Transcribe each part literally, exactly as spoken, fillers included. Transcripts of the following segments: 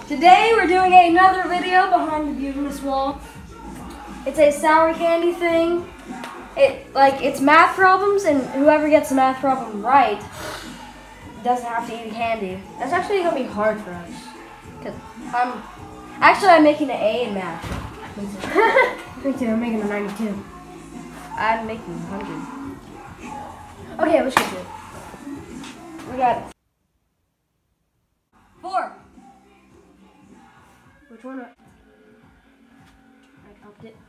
Today we're doing another video behind the beautiful wall. It's a sour candy thing. It like it's math problems, and whoever gets the math problem right doesn't have to eat candy. That's actually gonna be hard for us, cause I'm actually I'm making an A in math. Me too. I'm making a ninety-two. I'm making one hundred. Okay, let's get to it. We got it. Four. Which one? I upped it.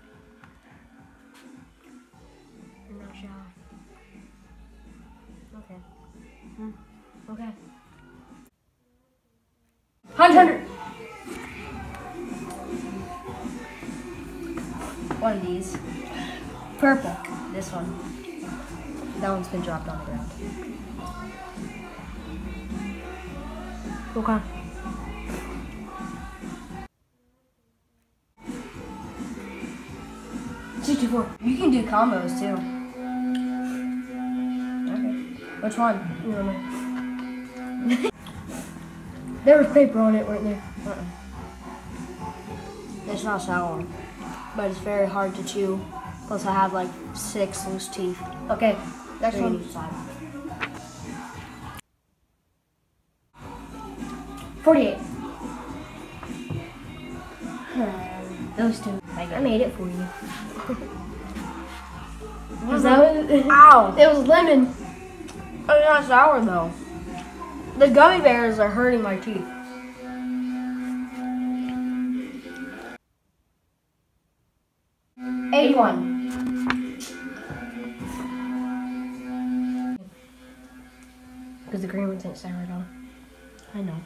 I'm not shy. Okay. Hmm. Okay. Hundred. One of these. Purple. This one. That one's been dropped on the ground. Okay. sixty-four. You can do combos too. Okay. Which one? You don't know. There was paper on it, weren't there? Uh-uh. It's not sour, but it's very hard to chew. Plus, I have like six loose teeth. Okay. Next Three on one. each side. forty-eight. Those two. I made it for you. Was that that? was, Ow! it was lemon. It's not sour though. The gummy bears are hurting my teeth. eighty-one. Because the green ones ain't sour at all. I know.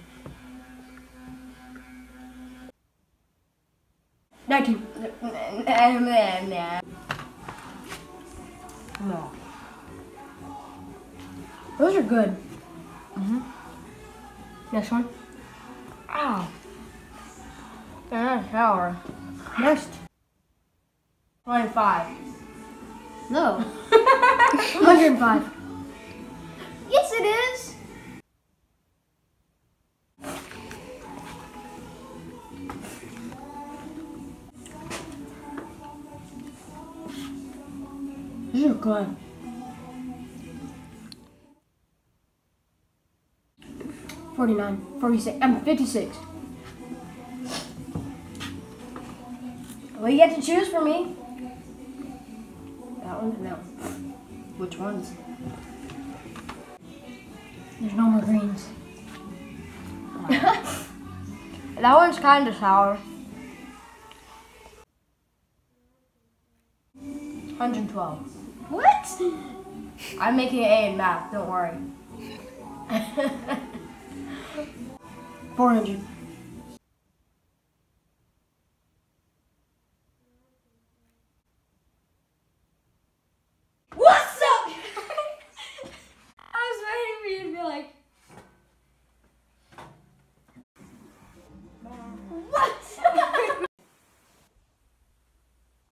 nineteen. No. Those are good. Mm-hmm. Next one. Ow. They're not sour. Next. twenty-five. No. one hundred five. Yes, it is. These are good. forty-nine. forty-six. I'm fifty-six. Well, you get to choose for me. That one and that one. Which ones? There's no more greens. That one's kind of sour. one hundred twelve. What? I'm making an A in math, don't worry. four hundred.